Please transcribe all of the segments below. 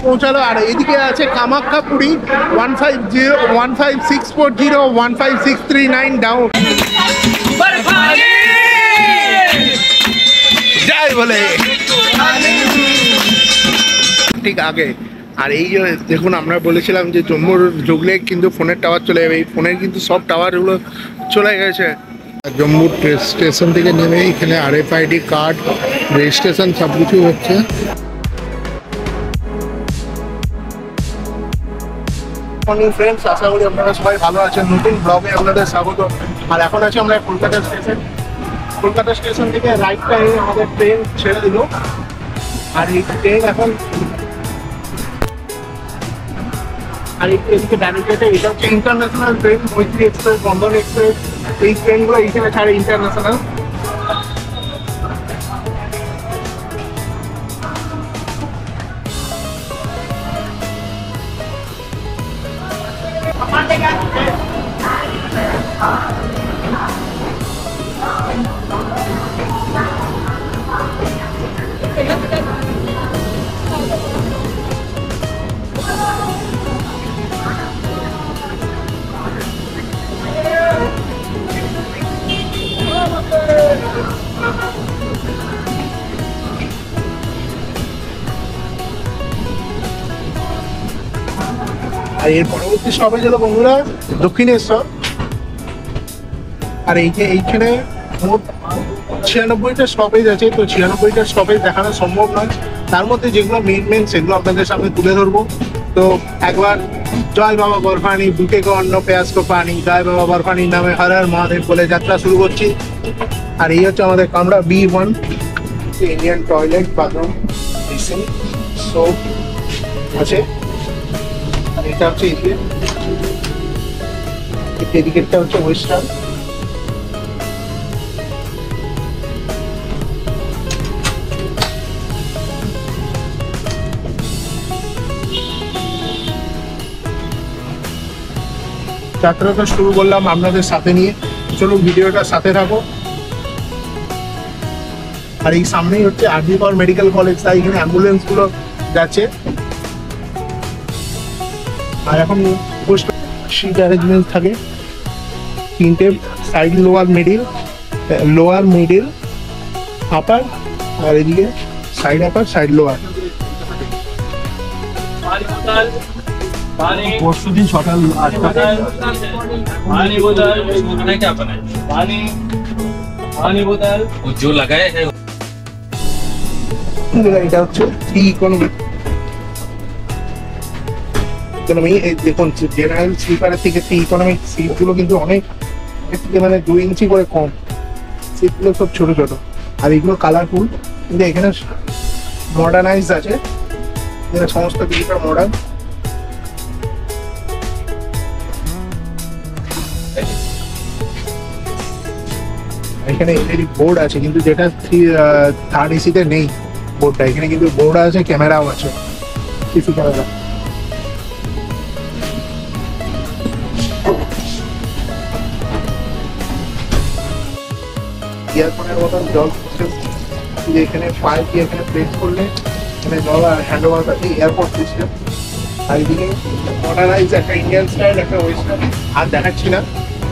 পৌঁছালো। আর এদিকে আছে কামাখ্যাপুরি 1501564015639 ডাউন যাই বলে ঠিক আগে। আর এই যে দেখুন, আমরা বলেছিলাম যে জম্মুর ঢুকলে কিন্তু ফোনের টাওয়ার চলে যাবে, এই ফোনের কিন্তু সব টাওয়ারগুলো চলে গেছে। জম্মু স্টেশন থেকে নেমে এখানে RFID কার্ড, রেজিস্ট্রেশন সব কিছু হচ্ছে। মর্নিং ফ্রেন্ডস, আশা করি আপনারা সবাই ভালো আছেন। নতুন ব্লগে আপনাদের স্বাগত। আর এখন আছি আমরা কলকাতা স্টেশন। কলকাতা স্টেশন থেকে রাইট টাইমে আমাদের ট্রেন ছেড়ে দিল। আর এই ট্রেন এখন এদিকে ডাইরেক্ট যেতে, এটা হচ্ছে international train, Maitree express, Bandhan express, এই ট্রেনগুলো এইখানে ছাড়ে ইন্টারন্যাশনাল। আর এর পরবর্তী স্টপেজ হলো বন্ধুরা দক্ষিণেশ্বর। আর এইখানে মোট 96টা স্টপেজ আছে। তো 96টা স্টপেজ দেখানো সম্ভব নয়, তার মধ্যে যেগুলো মেন সেগুলো আপনাদের সামনে তুলে ধরবো। তো একবার জয় বাবা বরফানি, বুকে কো অন্ন পেঁয়াজ কো পানি, জয় বাবা বরফানির নামে হর হর মহাদেব বলে যাত্রা শুরু করছি। আর এই হচ্ছে আমাদের কামরা B1, Indian toilet, bathroom, basin, soap আছে। এটা হচ্ছে এদিকেরটা হচ্ছে ওয়েস্টার্ন। যাত্রাটা শুরু করলাম আপনাদের সাথে নিয়ে, চলুন ভিডিওটা সাথে থাকো। আর এই সামনেই হচ্ছে RG কর মেডিকেল কলেজ, তাই এখানে অ্যাম্বুলেন্স গুলো যাচ্ছে। আর এখন সিট অ্যারেঞ্জমেন্ট থাকে তিনটে, সাইড লোয়ার মিডিল আপার, আর এদিকে সাইড আপার সাইড লোয়ার। পরশু দিন সকাল 8টা। এটা হচ্ছে ইকোনমি। দেখুন জেনারেল স্লিপারের থেকে ইকোনমিক সিটগুলো কিন্তু অনেক মানে 2 ইঞ্চি করে কম, সিটগুলো সব ছোট ছোট। আর এগুলো কালারফুল, কিন্তু এখানে মডার্নাইজ আছে, এখানে সমস্ত কিছুটা মডার্ন। এখানে এলইডি বোর্ড আছে, কিন্তু যেটা 3rd এসিতে নেই বোর্ডটা। এখানে কিন্তু বোর্ড আছে, ক্যামেরাও আছে, সিসি ক্যামেরা। ইয়ারফোনের মতন জল এখানে পাইপ দিয়ে এখানে প্রেস করলে এখানে জল হ্যান্ড ওভার করছে, এয়ারপোর্ট সিস্টেম। আর এদিকে মডার্নাইজ একটা ইন্ডিয়ান স্টাইল, একটা ওয়েস্টার্ন। আর দেখাচ্ছি না।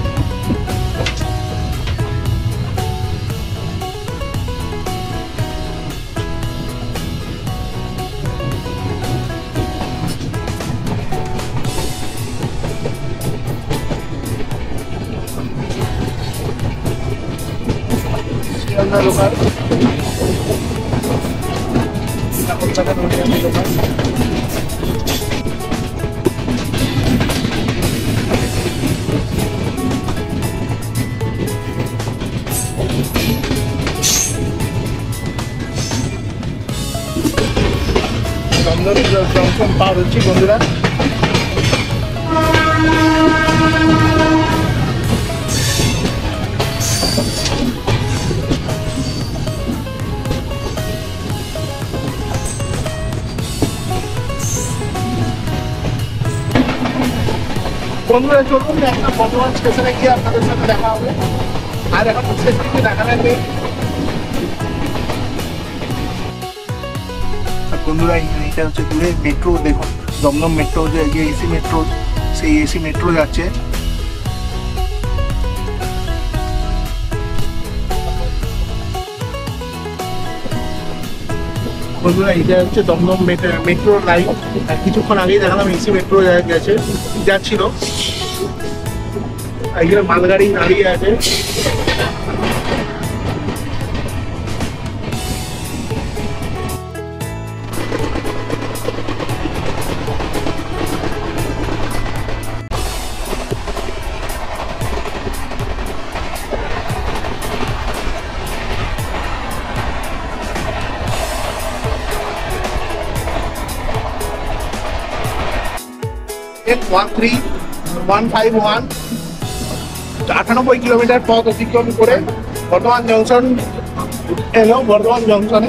লোকাল কলকাতা নড়িয়াদি লোকাল। জংশন পার হচ্ছি বন্ধুরা। বন্ধুরা চলুন একটা বর্ধমান স্টেশনে গিয়ে আপনাদের সাথে দেখা হবে। আর এখন স্টেশনকে দেখা নেই। বন্ধুরা এইটা হচ্ছে দূরে মেট্রো, দেখুন দমদম মেট্রো, যে এসি মেট্রো, সেই এসি মেট্রো যাচ্ছে। বন্ধুরা এটা হচ্ছে দমদম মেট্রো লাইন। কিছুক্ষণ আগেই দেখালাম এসি মেট্রো গেছে যাচ্ছিল। এখানে মালগাড়ি দাঁড়িয়ে আছে। N13151 98 কিলোমিটার পথ অতিক্রম করে বর্ধমান জংশন এলো। বর্ধমান জংশনে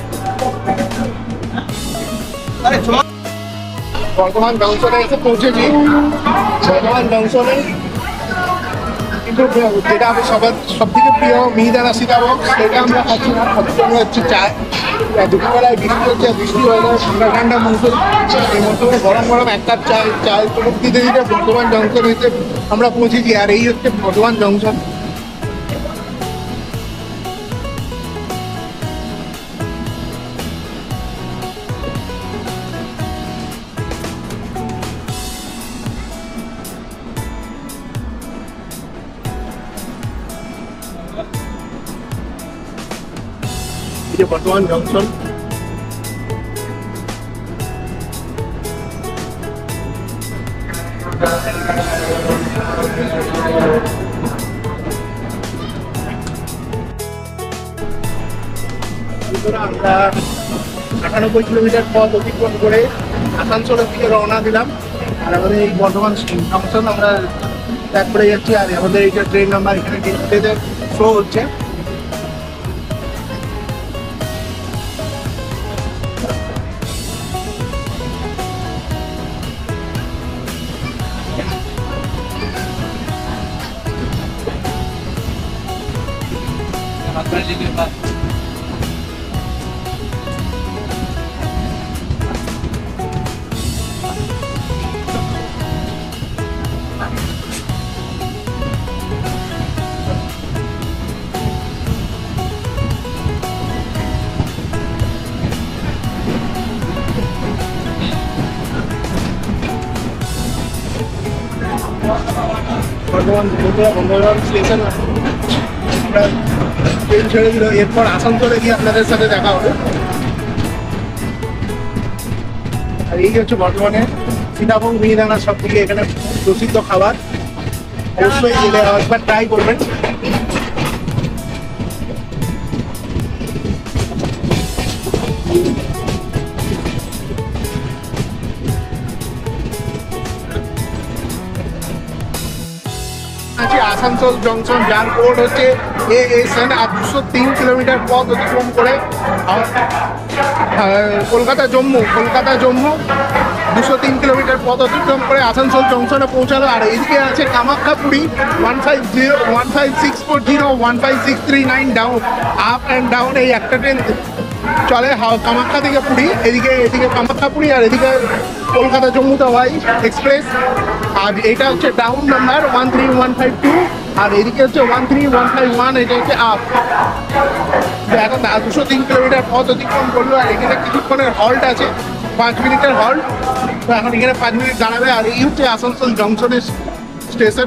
এসে পৌঁছেছি। বর্ধমান জংশনে কিন্তু যেটা আমি সব থেকে প্রিয় মিহিদানা সীতাভোগ, সেটা আমরা খাচ্ছি না। সবসময় হচ্ছে চায়। দুপুরবেলায় বৃষ্টি হচ্ছে, বৃষ্টি হলে ঠান্ডা ঠান্ডা মৌসুম, এই মৌসুমে গরম গরম এক কাপ চায় চুমুক দিতে দিতে বর্ধমান জংশন এসে আমরা পৌঁছেছি। আর এই হচ্ছে বর্ধমান জংশন। এই যে বর্ধমান জংশন। আমরা 98 কিলোমিটার পথ অতিক্রম করে আসানসোলের দিকে রওনা দিলাম। আর আমাদের এই বর্ধমান জংশন আমরা ত্যাগ করে যাচ্ছি। আর আমাদের এইটা ট্রেন নাম্বার এখানে ডিসপ্লেতে শো হচ্ছে। বর্ধমান স্টেশন আমরা ট্রেন ছেড়ে দিল। এরপর আসানসোলে গিয়ে আপনাদের সাথে দেখা হবে। আর এই হচ্ছে বর্ধমানে সীতাভোগ মিহিদানা সব থেকে এখানে প্রসিদ্ধ খাবার। অবশ্যই গেলে একবার ট্রাই করবেন। আসানসোল জংশন, যার কোড হচ্ছে ASN। আর 203 কিলোমিটার পথ অতিক্রম করে কলকাতা জম্মু 203 কিলোমিটার পথ অতিক্রম করে আসানসোল জংশনে পৌঁছালো। আর এইদিকে আছে Kamakhyapuri 15640 15639 down, up and down. এই একটা ট্রেন চলে কামাখ্যা থেকে পুরী, এদিকে কামাখ্যাপুরী, আর এদিকে কলকাতা জম্মু তাওয়াই এক্সপ্রেস। আর এটা হচ্ছে ডাউন নাম্বার 13152, আর এদিকে হচ্ছে 13151, এটা হচ্ছে আপ। এখন 203 কিলোমিটার পথ অতিক্রম করলো। আর এখানে কিছুক্ষণের হল্ট আছে, 5 মিনিটের হল্ট। তো এখন এখানে 5 মিনিট দাঁড়াবে। আর এই হচ্ছে আসানসোল জংশনের স্টেশন।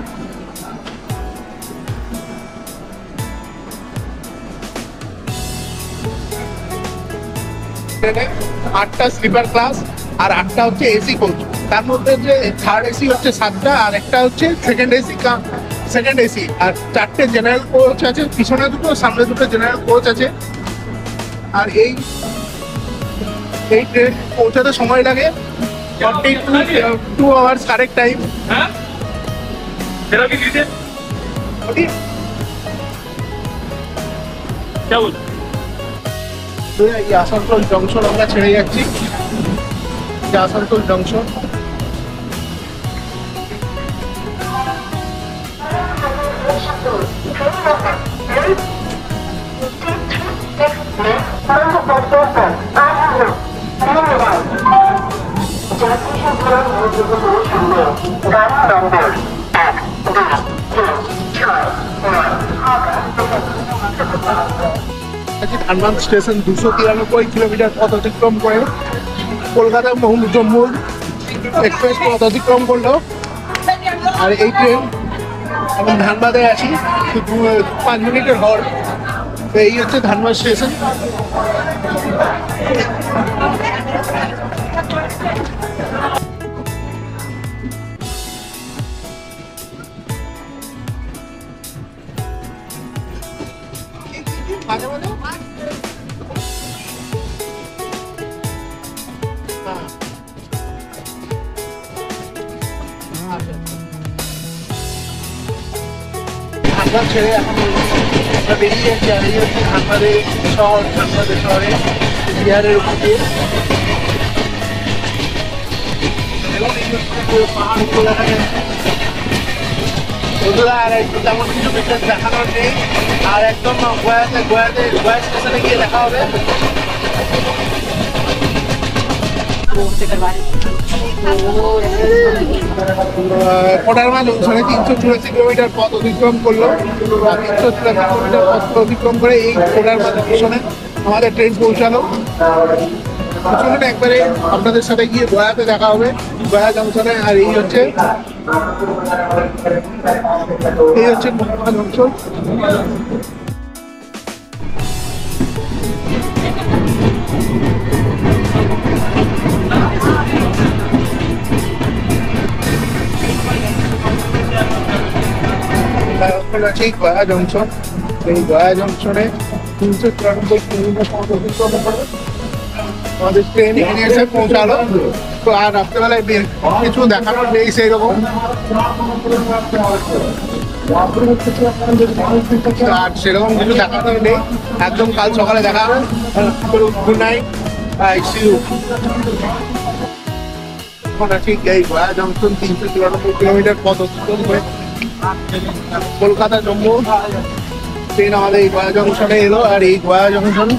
ট্রেনে 8টা স্লিপার ক্লাস আর 8টা হচ্ছে এসি কোচ। তার মধ্যে যে থার্ড এসি হচ্ছে 7টা, আর একটা হচ্ছে সেকেন্ড এসি। আর 4টে জেনারেল কোচ আছে, পিছনে দুটো সামনে দুটো জেনারেল কোচ আছে। আর এই ট্রেন পৌঁছাতে সময় লাগে 42 আওয়ার্স কারেক্ট টাইম। এই আসানসোল জংশন আমরা ছেড়ে যাচ্ছি। Asansol junction Dhanbad station 293 kilometre পথ অতিক্রম করে কলকাতা জম্মু এক্সপ্রেস পথ অতিক্রম করলো। আর এই ট্রেন এখন ধানবাদে আছি, 5 মিনিটের হল। তো এই হচ্ছে ধানবাদ স্টেশন। মাঝে মাঝে ধানবাদ ছেড়ে এখন আমরা বেরিয়ে যাচ্ছি। আর এই হচ্ছে ধানবাদের শহর, ধানবাদের শহরে বিহারের উপর দিয়ে পাহাড় উপর দেখা যাচ্ছে। বন্ধুরা আর একটু তেমন কিছু বিশেষ দেখানোর নেই। আর একদম গোয়া স্টেশনে গিয়ে দেখা হবে। কোডারমা জংশনে 384 কিলোমিটার পথ অতিক্রম করলো। 384 কিলোমিটার পথ অতিক্রম করে এই কোডারমা জংশনে আমাদের ট্রেন পৌঁছালো। চলুন একবারে আপনাদের সাথে গিয়ে গয়াতে দেখা হবে, গয়া জংশনে। আর এই হচ্ছে কোডারমা জংশন। আছে গয়া জংশন। এই গয়া জংশনে 394 কিলোমিটার পথ অতিক্রম করে আমাদের ট্রেন এখানে এসে পৌঁছালো। তো আর রাত্রেবেলায় কিছু দেখানোর নেই সেই রকম। আর সেরকম কিছু দেখানোর নেই, একদম কাল সকালে দেখা হবে। Good night, see you. এখন আছি এই গয়া জংশন, 394 কিলোমিটার পথ অতিক্রম করে কলকাতা জম্মু ট্রেন আমাদের এই গয়া জংশনে এলো। আর এই গয়া জংশনে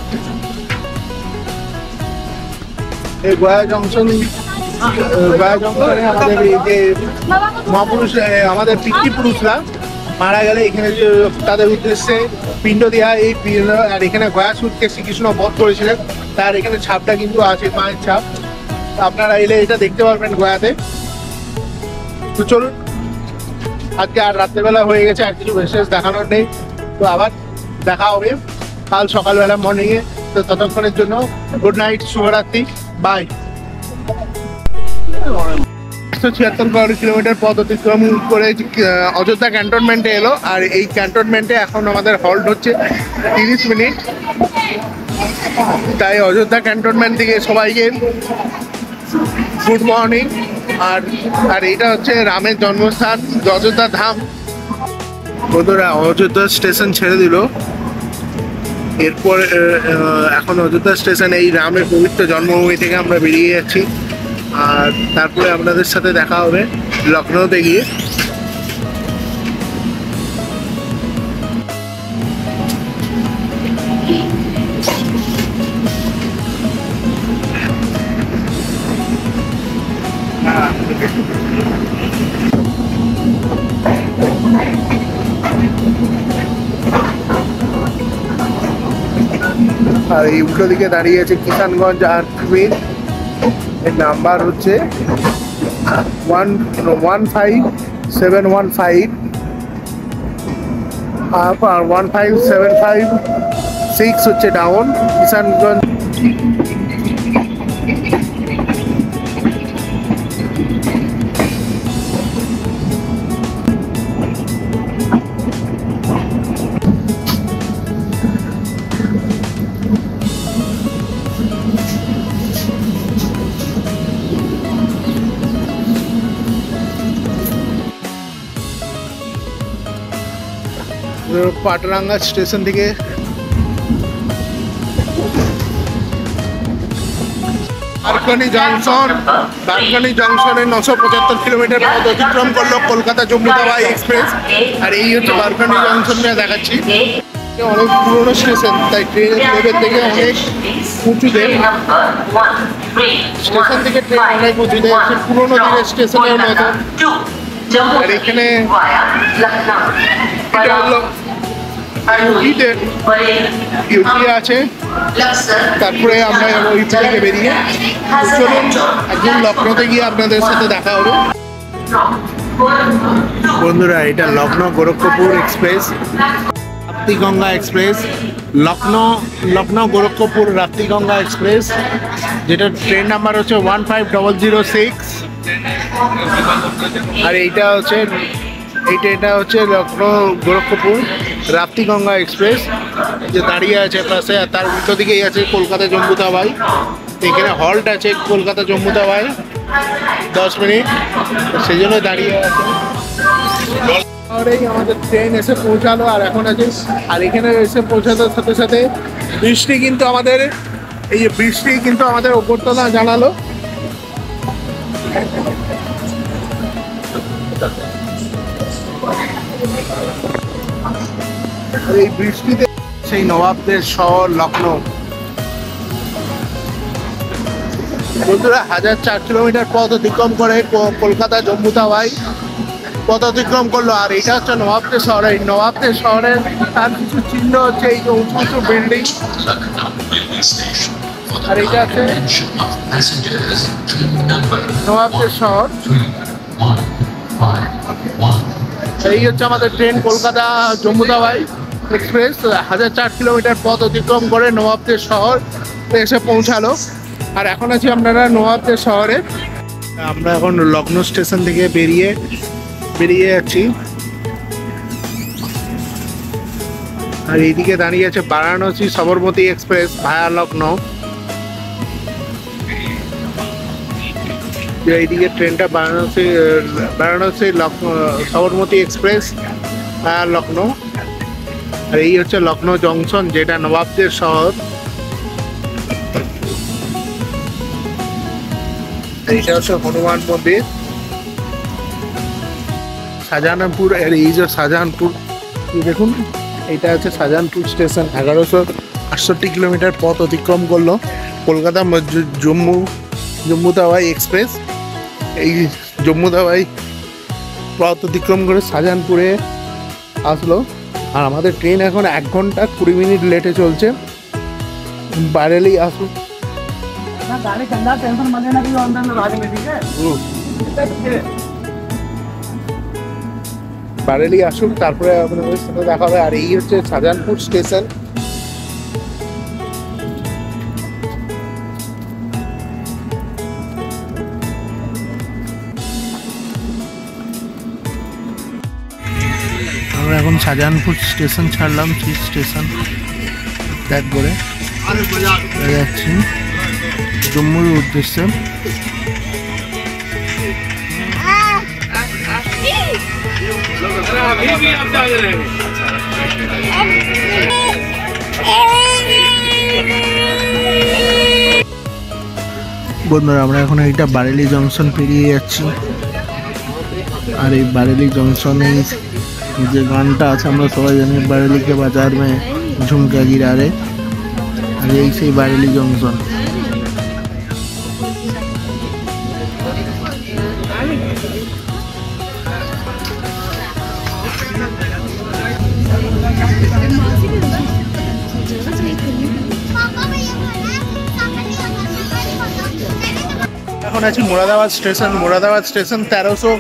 আমাদের এই যে মহাপুরুষ, আমাদের পিতৃপুরুষরা মারা গেলে এখানে তাদের উদ্দেশ্যে পিণ্ড দেওয়া এই পিণ্ড। আর এখানে গয়া সুরকে শ্রীকৃষ্ণ বধ করেছিলেন, তার এখানে ছাপটা কিন্তু আছে, মায়ের ছাপ। আপনারা এলে এটা দেখতে পারবেন গয়াতে। তো চলুন, আজকে আর রাত্রেবেলা হয়ে গেছে, আর কিছু বিশেষ দেখানোর নেই। তো আবার দেখা হবে কাল সকালবেলা মর্নিংয়ে। তো ততক্ষণের জন্য গুড নাইট, শুভরাত্রি, বাই। 176 কিলোমিটার পথ অতিক্রম করে অযোধ্যা ক্যান্টনমেন্টে এলো। আর এই ক্যান্টনমেন্টে এখন আমাদের হল্ট হচ্ছে 30 মিনিট। তাই অযোধ্যা ক্যান্টনমেন্ট থেকে সবাইকে গুড মর্নিং। আর এটা হচ্ছে রামের জন্মস্থান, অযোধ্যা ধাম। বন্ধুরা অযোধ্যা স্টেশন ছেড়ে দিল। এরপর এখন অযোধ্যা স্টেশন, এই রামের পবিত্র জন্মভূমি থেকে আমরা বেরিয়ে যাচ্ছি। আর তারপরে আপনাদের সাথে দেখা হবে লখনৌতে গিয়ে। আর এই উল্টো দিকে দাঁড়িয়ে আছে কিষানগঞ্জ আর্মির। এর নাম্বার হচ্ছে 15715 আর 15756 হচ্ছে ডাউন কিষানগঞ্জ। পাটরাঙ্গা স্টেশন থেকে বারকানি জংশনে 975 কিলোমিটার পথ অতিক্রম করলো কলকাতা জম্মু তাওয়াই এক্সপ্রেস। আর এই হচ্ছে বারকানি জংশনটা দেখাচ্ছি। অনেক পুরোনো স্টেশন, তাই ট্রেনের লেভেল থেকে অনেক উঁচুতে। স্টেশন থেকে ট্রেন অনেক মজুদে আছে, পুরোনো দিনের স্টেশনের মতন। আর এখানে এটা হলো ইউটি আছে। তারপরে আমরা ইউটি থেকে বেরিয়ে চলুন একদিন লখনৌতে গিয়ে আপনাদের সাথে দেখা হবে। বন্ধুরা, এটা Lucknow Gorakhpur express, Raptiganga express, Lucknow Gorakhpur Raptiganga express, যেটা ট্রেন নাম্বার হচ্ছে 15006। আর এটা হচ্ছে লখনৌ গোরক্ষপুর রাপ্তিগঙ্গা এক্সপ্রেস, যে দাঁড়িয়ে আছে পাশে। আর তার উল্টো দিকেই আছে কলকাতা জম্মু তাওয়াই। এখানে হল্ট আছে কলকাতা জম্মু তাওয়াই 10 মিনিট, সেই জন্য দাঁড়িয়ে আছে। আমাদের ট্রেন এসে পৌঁছালো আর এখন আছে। আর এখানে এসে পৌঁছানোর সাথে সাথে বৃষ্টি কিন্তু আমাদের ওপরতলা জানালো। এই বৃষ্টিতে সেই নবাবদের শহর লখনৌ। বন্ধুরা, 1004 কিলোমিটার পথ অতিক্রম করে কলকাতা জম্মু তাওয়াই পথ অতিক্রম করলো। আর এটা হচ্ছে নবাবদের শহর। এই নবাবদের শহরের তার কিছু চিহ্ন হচ্ছে এই যে উঁচু উঁচু বিল্ডিং। আর এটা আছে নবাবদের শহর। এই হচ্ছে আমাদের train Kolkata Jammu Tawi express. 1004 kilometre পথ অতিক্রম করে নবাবদের শহর এসে পৌঁছালো। আর এখন আছি আপনারা নবাবদের শহরে। আমরা এখন লখনৌ স্টেশন থেকে বেরিয়ে যাচ্ছি। আর এইদিকে দাঁড়িয়ে আছে বারাণসী সবরমতী এক্সপ্রেস ভায়া লখনৌ। এইদিকে ট্রেনটা বারাণসী সবরমতী এক্সপ্রেস ভায়া লখনৌ। আর এই হচ্ছে লখনৌ জংশন, যেটা নবাবদের শহর। এইটা হচ্ছে হনুমান মন্দির, শাহজাহানপুর। আর এই যে শাহজাহানপুর দেখুন, এটা হচ্ছে শাহজাহানপুর স্টেশন। 1168 কিলোমিটার পথ অতিক্রম করলো কলকাতা জম্মু তাওয়াই এক্সপ্রেস। এই জম্মু তাওয়াই পথ অতিক্রম করে শাহজাহানপুরে আসলো। আর আমাদের ট্রেন এখন 1 ঘন্টা 20 মিনিট লেটে চলছে। বারেলি আসুক, বারেলি আসুক, তারপরে আপনাদের সাথে দেখা হবে। আর এই হচ্ছে শাহজাহানপুর স্টেশন। আমরা এখন শাহজাহানপুর স্টেশন ছাড়লাম, স্টেশন ত্যাগ করে যাচ্ছি জম্মুর উদ্দেশ্যে। বন্ধুরা, আমরা এখন এইটা বারেলি জংশন পেরিয়ে যাচ্ছি। আর এই বারেলি জংশনে যে গানটা আছে আমরা সবাই জানি, বারেলি কে বাজার মে ঝুমকা গিরা রে। আর এই সেই বারেলি জংশন। এখন আছি মোরাদাবাদ স্টেশন। মোরাদাবাদ স্টেশন 1300।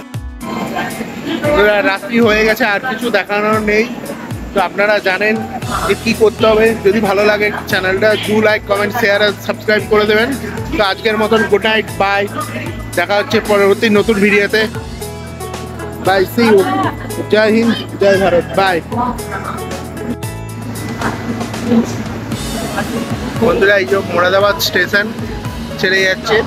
রাত্রি হয়ে গেছে, আর কিছু দেখানোর নেই। তো আপনারা জানেন যে কী করতে হবে। যদি ভালো লাগে চ্যানেলটা লাইক, কমেন্ট, শেয়ার আর সাবস্ক্রাইব করে দেবেন। তো আজকের মতন গুড নাইট, বাই। দেখা হচ্ছে পরবর্তী নতুন ভিডিওতে। Bye, see you. জয় হিন্দ, জয় ভারত, বাই। বন্ধুরা, এই যে মোরাদাবাদ স্টেশন ছেড়ে যাচ্ছে।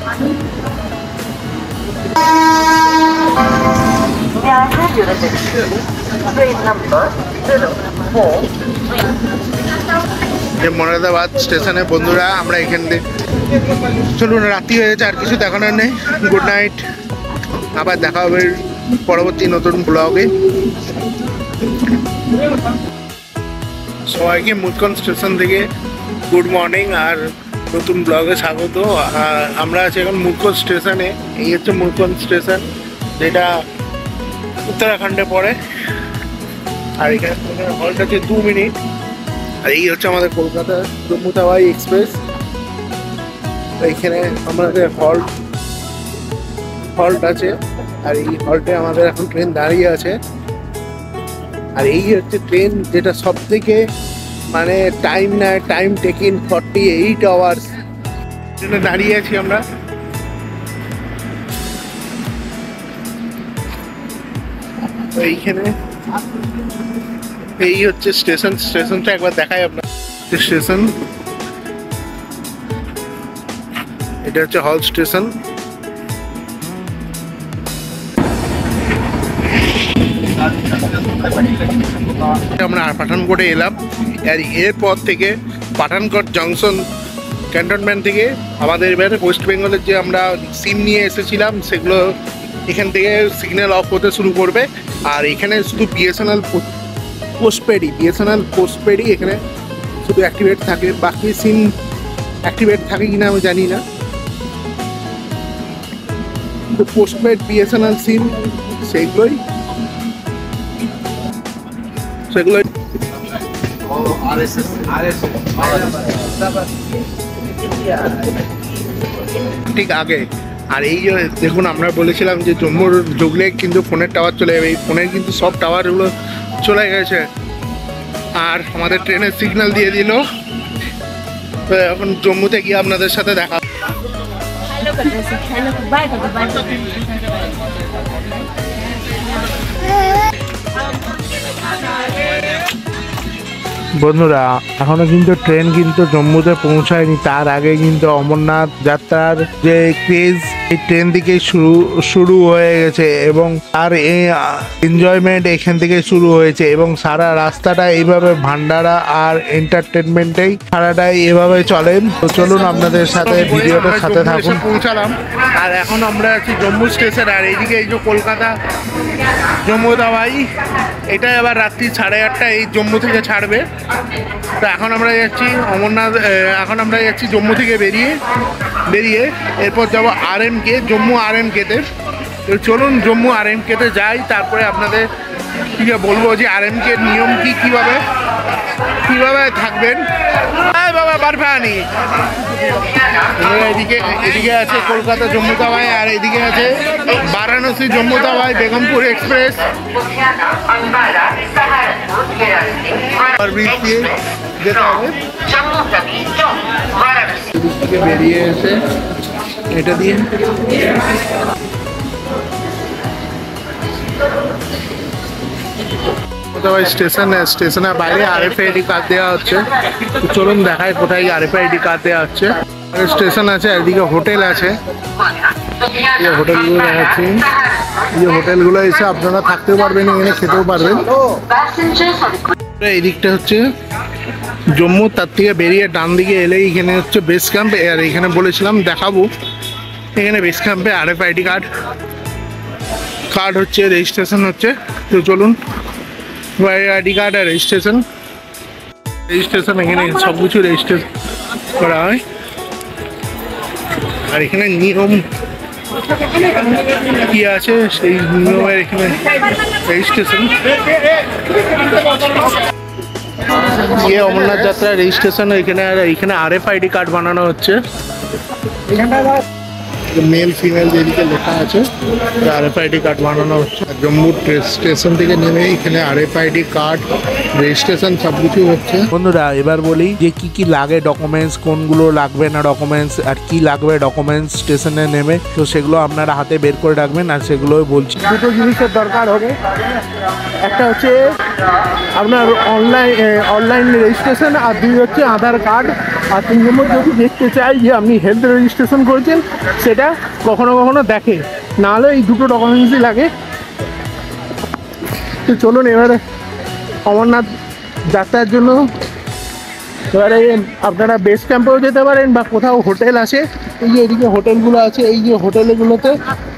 মোরাদাবাদ স্টেশনে বন্ধুরা আমরা এখান থেকে চলুন, রাত্রি হয়ে গেছে, আর কিছু দেখানোর নেই। গুড নাইট, আবার দেখা হবে পরবর্তী নতুন ব্লগে। সবাইকে মুচকন স্টেশন থেকে গুড মর্নিং। আর নতুন ব্লগে স্বাগত। আমরা আছি এখন মুরকন স্টেশনে। এই হচ্ছে মুরকন স্টেশন, যেটা উত্তরাখণ্ডে পড়ে। আর এখানে হল্ট আছে 2 মিনিট। আর এই হচ্ছে আমাদের কলকাতা জম্মু তাওয়াই এক্সপ্রেস। এইখানে আমাদের হল্ট আছে, আর এই হল্টে আমাদের এখন ট্রেন দাঁড়িয়ে আছে। আর এই হচ্ছে ট্রেন যেটা সব থেকে মানে টাইম নেয়, টাইম টেকিং 48 আওয়ার্স দাঁড়িয়ে আছি আমরা। এইখানে এই হচ্ছে স্টেশনটা একবার দেখাই আপনার। স্টেশন এটা হচ্ছে হল স্টেশন। আমরা পাঠানকোটে এলাম, আর এরপর থেকে পাঠানকোট জংশন ক্যান্টনমেন্ট থেকে আমাদের এবারে ওয়েস্ট বেঙ্গলের যে আমরা সিম নিয়ে এসেছিলাম সেগুলো এখান থেকে সিগন্যাল অফ হতে শুরু করবে। আর এখানে শুধু বিএসএনএল পোস্টপেডই এখানে শুধু অ্যাক্টিভেট থাকে, বাকি সিম অ্যাক্টিভেট থাকে কিনা আমি জানি না। পোস্টপেড বিএসএনএল সিম সেগুলোই ঠিক আগে। আর এই যে দেখুন, আমরা বলেছিলাম যে জম্মুর ঢুকলে কিন্তু ফোনের টাওয়ার চলে যাবে, এই ফোনের কিন্তু সব টাওয়ারগুলো চলে গেছে। আর আমাদের ট্রেনের সিগন্যাল দিয়ে দিল। তো এখন জম্মুতে গিয়ে আপনাদের সাথে দেখা। বন্ধুরা, এখনো কিন্তু ট্রেন কিন্তু জম্মুতে পৌঁছায়নি। তার আগে কিন্তু অমরনাথ যাত্রার যে ক্রেজ এই ট্রেন থেকে শুরু হয়ে গেছে, এবং তার এই এনজয়মেন্ট এখান থেকে শুরু হয়েছে। এবং সারা রাস্তাটা এইভাবে ভান্ডারা আর এন্টারটেনমেন্টেই সারাটাই এভাবে চলেন। তো চলুন আপনাদের সাথে ভিডিওটার সাথে থাকুন। পৌঁছালাম, আর এখন আমরা আছি জম্মু স্টেশন। আর এইদিকে এই যে কলকাতা জম্মু তাওয়াই, এটা এবার রাত্রি 8:30 এই জম্মু থেকে ছাড়বে। তো এখন আমরা যাচ্ছি অমরনাথ, এখন আমরা যাচ্ছি জম্মু থেকে বেরিয়ে এরপর যাবো আরএমকে, জম্মু আরএমকেতে। তো চলুন জম্মু আরএমকেতে যাই, তারপরে আপনাদের বলবো যে আরএমকে নিয়ম কিভাবে থাকবেন। বাবা বারফানি এদিকে আছে কলকাতা জম্মু তাওয়াই, আর এদিকে আছে বারাণসী জম্মু তাওয়াই বেগমপুর এক্সপ্রেস। যেতে হবে বেরিয়ে এসে এটা দিয়ে স্টেশনের বাইরে আরএফআইডি কার্ড দেওয়া হচ্ছে। চলুন দেখায় কোথায় আরএফআইডি কার্ড দেওয়া হচ্ছে। স্টেশন আছে, এদিকে হোটেল আছে, এই হোটেলগুলো দেখাচ্ছি। এই হোটেলগুলো এসে আপনারা থাকতেও পারবেন, এখানে খেতেও পারবেন। এই দিকটা হচ্ছে জম্মু, তার থেকে বেরিয়ে ডান দিকে এলেই এখানে হচ্ছে বেস ক্যাম্প। আর এখানে বলেছিলাম দেখাবো, এখানে বেস ক্যাম্পে আরএফআইডি কার্ড হচ্ছে, রেজিস্ট্রেশন হচ্ছে। তো চলুন, আইডি কার্ড আর রেজিস্ট্রেশন এখানে সব কিছু রেজিস্ট্রেশন করা হয়। আর এখানে নিয়ম কি আছে সেই নিয়মের এখানে রেজিস্ট্রেশন। অমরনাথ যাত্রা রেজিস্ট্রেশন এখানে আরএফআইডি কার্ড বানানো হচ্ছে। মেল ফিমেল যেদিকে লেখা আছে আরএফআইডি কার্ড বানানো হচ্ছে। জম্মু স্টেশন থেকে নেমে এখানে আরএফআইডি কার্ড রেজিস্ট্রেশন সব কিছু হচ্ছে। বন্ধুরা, এবার বলি যে কি লাগে ডকুমেন্টস, কোনগুলো লাগবে না ডকুমেন্টস, আর কি লাগবে ডকুমেন্টস স্টেশনে নেমে। তো সেগুলো আপনারা হাতে বের করে রাখবেন, আর সেগুলোই বলছি। দুটো জিনিসের দরকার হবে, একটা হচ্ছে আপনার অনলাইন রেজিস্ট্রেশন, আর 2 হচ্ছে আধার কার্ড। আর 3 নম্বর যদি দেখতে চাই যে আপনি হেলথ রেজিস্ট্রেশন করেছেন, সেটা কখনো কখনো দেখে, নাহলে এই দুটো ডকুমেন্টসই লাগে। তো চলুন এবারে অমরনাথ যাত্রার জন্য এবারে আপনারা বেস ক্যাম্পেও যেতে পারেন, বা কোথাও হোটেল আছে, এই যে এদিকে হোটেলগুলো আছে, এই যে হোটেলগুলোতে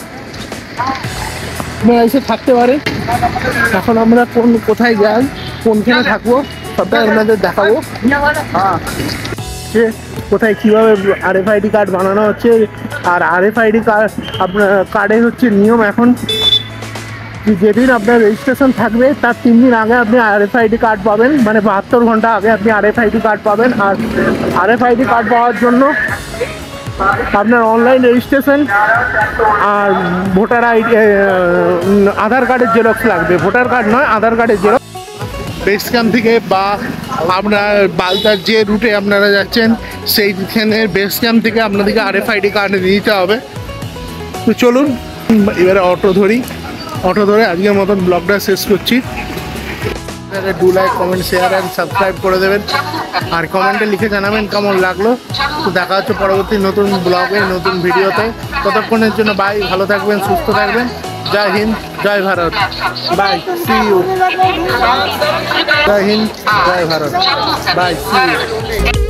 আপনারা এসে থাকতে পারেন। এখন আমরা কোথায় যাই, কোনখানে থাকবো, সবটাই আপনাদের দেখাবো। কোথায় কীভাবে RFID কার্ড বানানো হচ্ছে। আর RFID কার্ড আপনার কার্ডের হচ্ছে নিয়ম এখন, যেদিন আপনার রেজিস্ট্রেশন থাকবে তার 3 দিন আগে আপনি RFID কার্ড পাবেন, মানে 72 ঘন্টা আগে আপনি RFID কার্ড পাবেন। আর RFID কার্ড পাওয়ার জন্য আপনার অনলাইন রেজিস্ট্রেশন আর ভোটার আইডি, আধার কার্ডের জেরক্স লাগবে, ভোটার কার্ড নয়, আধার কার্ডের জেরক্স। বেস ক্যাম্প থেকে বা আপনার বালতার যে রুটে আপনারা যাচ্ছেন সেইখানে বেস ক্যাম্প থেকে আপনাদেরকে RFID কার্ড নিতে হবে। তো চলুন এবারে অটো ধরি, অটো ধরে আজকের মতন ব্লগটা শেষ করছি। Do like, comment, share and subscribe করে দেবেন, আর কমেন্টে লিখে জানাবেন কেমন লাগলো। তো দেখা হচ্ছে পরবর্তী নতুন ব্লগে, নতুন ভিডিওতে। ততক্ষণের জন্য বাই, ভালো থাকবেন, সুস্থ থাকবেন। জয় হিন্দ, জয় ভারত, বাই, সি ইউ। জয় হিন্দ, জয় ভারত, বাই, সি ইউ।